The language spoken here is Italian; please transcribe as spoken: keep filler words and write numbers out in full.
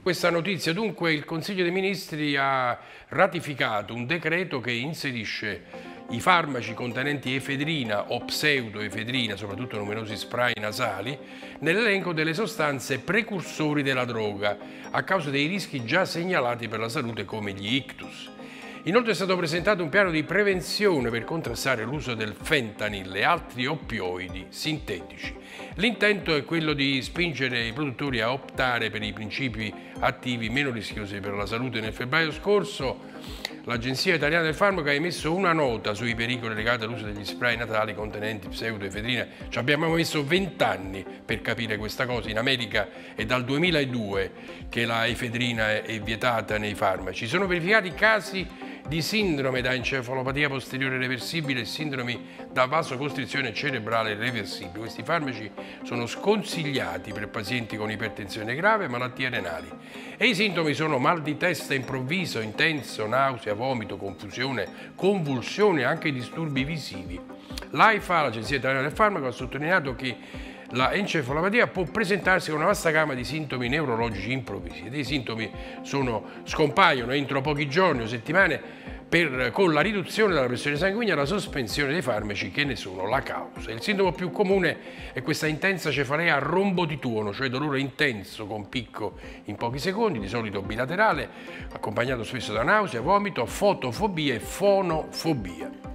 Questa notizia, dunque, il Consiglio dei Ministri ha ratificato un decreto che inserisce i farmaci contenenti efedrina o pseudoefedrina, soprattutto numerosi spray nasali, nell'elenco delle sostanze precursori della droga, a causa dei rischi già segnalati per la salute come gli ictus. Inoltre è stato presentato un piano di prevenzione per contrastare l'uso del fentanyl e altri oppioidi sintetici. L'intento è quello di spingere i produttori a optare per i principi attivi meno rischiosi per la salute. Nel febbraio scorso l'Agenzia Italiana del Farmaco ha emesso una nota sui pericoli legati all'uso degli spray natali contenenti pseudoefedrina. Ci abbiamo messo vent'anni per capire questa cosa. In America è dal duemiladue che la efedrina è vietata nei farmaci. Sono verificati casi di sindrome da encefalopatia posteriore reversibile e sindromi da vasocostrizione cerebrale reversibile. Questi farmaci sono sconsigliati per pazienti con ipertensione grave e malattie renali. E i sintomi sono mal di testa improvviso, intenso, nausea, vomito, confusione, convulsioni e anche disturbi visivi. L'AIFA, l'Agenzia Italiana del Farmaco, ha sottolineato che la encefalopatia può presentarsi con una vasta gamma di sintomi neurologici improvvisi. Dei sintomi sono, scompaiono entro pochi giorni o settimane per, con la riduzione della pressione sanguigna e la sospensione dei farmaci che ne sono la causa. Il sintomo più comune è questa intensa cefalea a rombo di tuono, cioè dolore intenso con picco in pochi secondi, di solito bilaterale, accompagnato spesso da nausea, vomito, fotofobia e fonofobia.